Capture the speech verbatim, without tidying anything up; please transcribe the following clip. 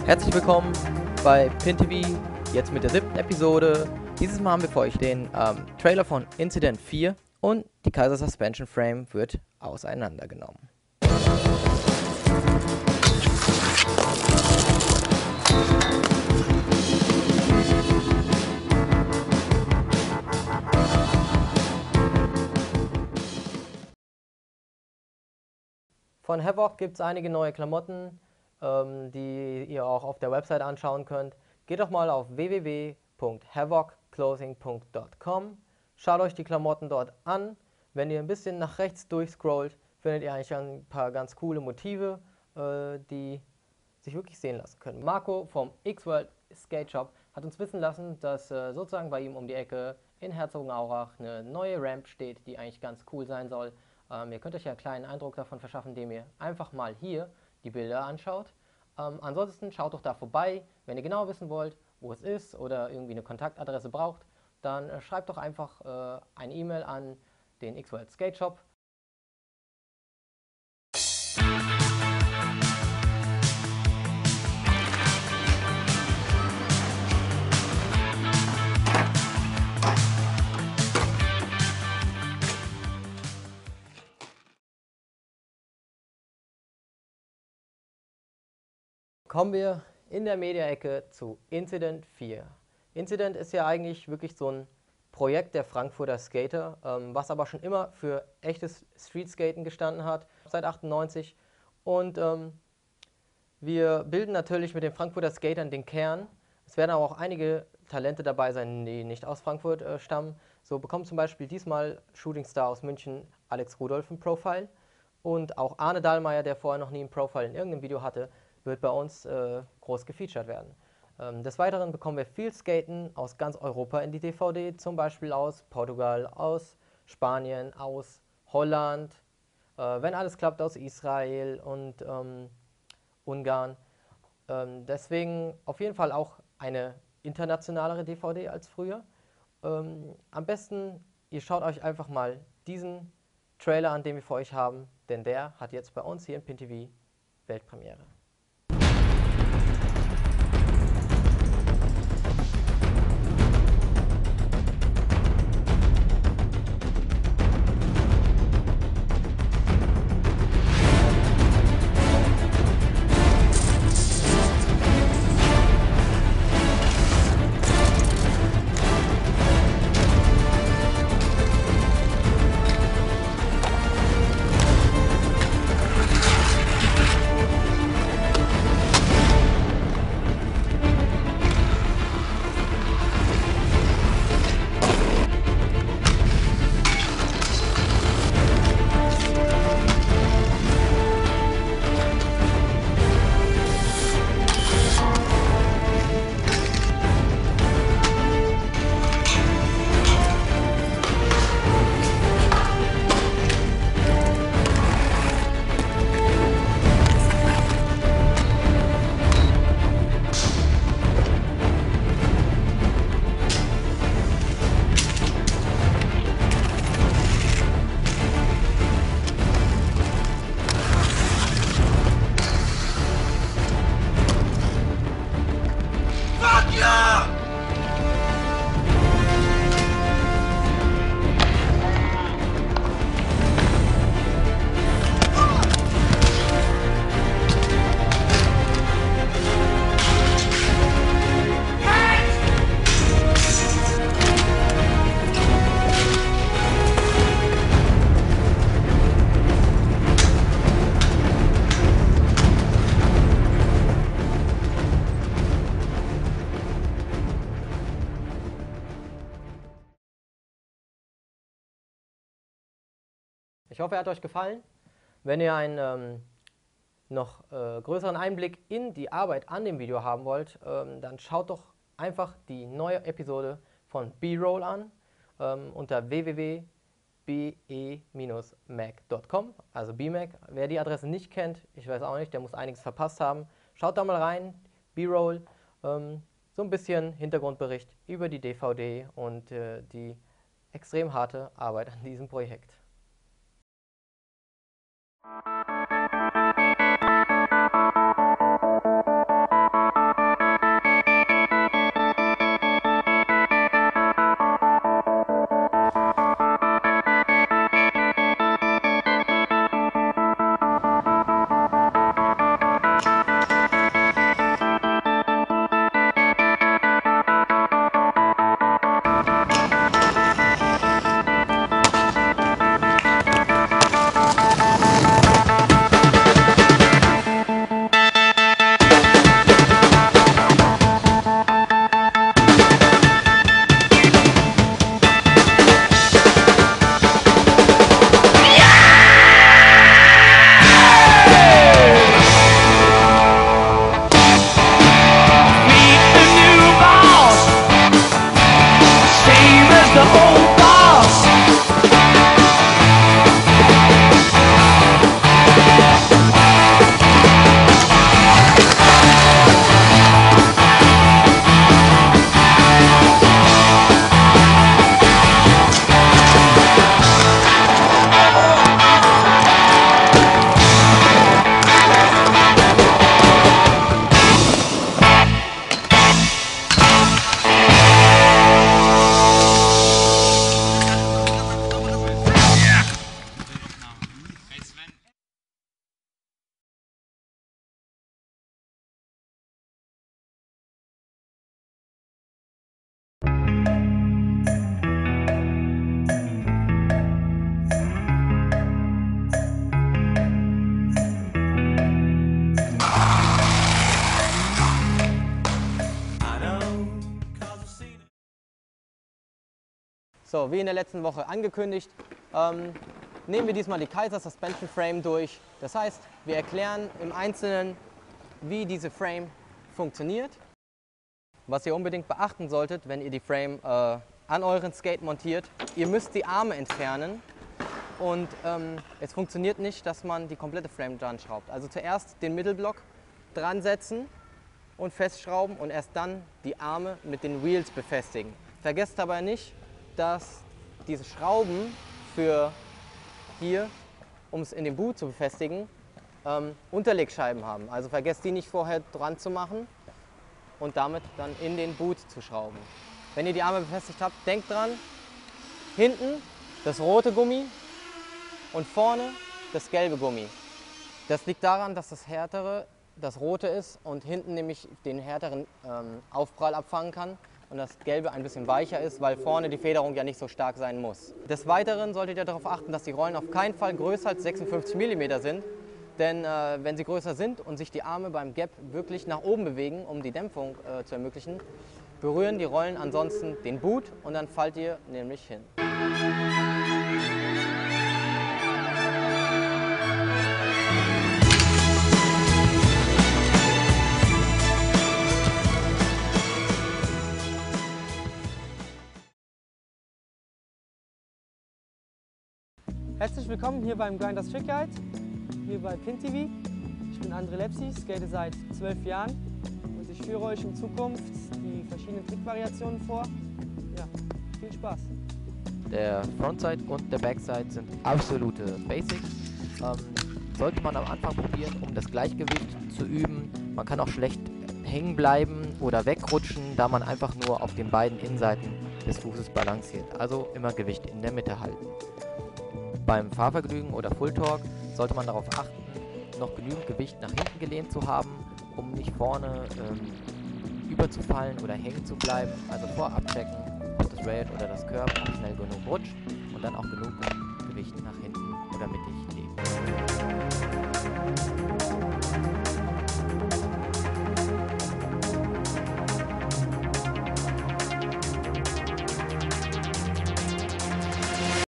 Herzlich willkommen bei PinTV, jetzt mit der siebten Episode. Dieses Mal haben wir für euch den ähm, Trailer von Incident vier und die Kaiser Suspension Frame wird auseinandergenommen. Von Havoc gibt es einige neue Klamotten, ähm, die ihr auch auf der Website anschauen könnt. Geht doch mal auf w w w punkt havoc clothing punkt com, schaut euch die Klamotten dort an. Wenn ihr ein bisschen nach rechts durchscrollt, findet ihr eigentlich ein paar ganz coole Motive, äh, die sich wirklich sehen lassen können. Marco vom X-World Skate Shop hat uns wissen lassen, dass äh, sozusagen bei ihm um die Ecke in Herzogenaurach eine neue Ramp steht, die eigentlich ganz cool sein soll. Ähm, ihr könnt euch ja einen kleinen Eindruck davon verschaffen, indem ihr einfach mal hier die Bilder anschaut. Ähm, ansonsten schaut doch da vorbei, wenn ihr genau wissen wollt, wo es ist oder irgendwie eine Kontaktadresse braucht, dann äh, schreibt doch einfach äh, eine E-Mail an den X-World Skate Shop. Kommen wir in der Media-Ecke zu Incident vier. Incident ist ja eigentlich wirklich so ein Projekt der Frankfurter Skater, ähm, was aber schon immer für echtes Streetskaten gestanden hat, seit achtundneunzig. Und ähm, wir bilden natürlich mit den Frankfurter Skatern den Kern. Es werden aber auch einige Talente dabei sein, die nicht aus Frankfurt äh, stammen. So bekommt zum Beispiel diesmal Shooting Star aus München Alex Rudolph ein Profile. Und auch Arne Dahlmeier, der vorher noch nie ein Profile in irgendeinem Video hatte, wird bei uns äh, groß gefeatured werden. Ähm, des Weiteren bekommen wir viel Skaten aus ganz Europa in die D V D, zum Beispiel aus Portugal, aus Spanien, aus Holland, äh, wenn alles klappt, aus Israel und ähm, Ungarn. Ähm, deswegen auf jeden Fall auch eine internationalere D V D als früher. Ähm, am besten, ihr schaut euch einfach mal diesen Trailer an, den wir für euch haben, denn der hat jetzt bei uns hier in PinTV Weltpremiere. Ich hoffe, er hat euch gefallen. Wenn ihr einen ähm, noch äh, größeren Einblick in die Arbeit an dem Video haben wollt, ähm, dann schaut doch einfach die neue Episode von B-Roll an ähm, unter w w w punkt b e mac punkt com, also B Mac. Wer die Adresse nicht kennt, ich weiß auch nicht, der muss einiges verpasst haben. Schaut da mal rein, B-Roll, ähm, so ein bisschen Hintergrundbericht über die D V D und äh, die extrem harte Arbeit an diesem Projekt. So, wie in der letzten Woche angekündigt, ähm, nehmen wir diesmal die Kaiser Suspension Frame durch. Das heißt, wir erklären im Einzelnen, wie diese Frame funktioniert. Was ihr unbedingt beachten solltet, wenn ihr die Frame äh, an euren Skate montiert, ihr müsst die Arme entfernen und ähm, es funktioniert nicht, dass man die komplette Frame dran schraubt. Also zuerst den Mittelblock dran setzen und festschrauben und erst dann die Arme mit den Wheels befestigen. Vergesst dabei nicht, dass diese Schrauben für hier, um es in den Boot zu befestigen, ähm, Unterlegscheiben haben. Also vergesst die nicht vorher dran zu machen und damit dann in den Boot zu schrauben. Wenn ihr die Arme befestigt habt, denkt dran, hinten das rote Gummi und vorne das gelbe Gummi. Das liegt daran, dass das härtere das rote ist und hinten nämlich den härteren ähm, Aufprall abfangen kann und das gelbe ein bisschen weicher ist, weil vorne die Federung ja nicht so stark sein muss. Des Weiteren solltet ihr darauf achten, dass die Rollen auf keinen Fall größer als sechsundfünfzig Millimeter sind. Denn äh, wenn sie größer sind und sich die Arme beim Gap wirklich nach oben bewegen, um die Dämpfung äh, zu ermöglichen, berühren die Rollen ansonsten den Boot und dann fallt ihr nämlich hin. Herzlich willkommen hier beim Grinders Trick Guide, hier bei Pin T V. Ich bin André Lepsi, skate seit zwölf Jahren und ich führe euch in Zukunft die verschiedenen Trickvariationen vor. Ja, viel Spaß! Der Frontside und der Backside sind absolute Basics. Ähm, sollte man am Anfang probieren, um das Gleichgewicht zu üben. Man kann auch schlecht hängen bleiben oder wegrutschen, da man einfach nur auf den beiden Innenseiten des Fußes balanciert. Also immer Gewicht in der Mitte halten. Beim Fahrvergnügen oder Full Torque sollte man darauf achten, noch genügend Gewicht nach hinten gelehnt zu haben, um nicht vorne ähm, überzufallen oder hängen zu bleiben. Also vorab checken, ob das Rail oder das Curb auch schnell genug rutscht und dann auch genug Gewicht nach hinten oder mittig legen.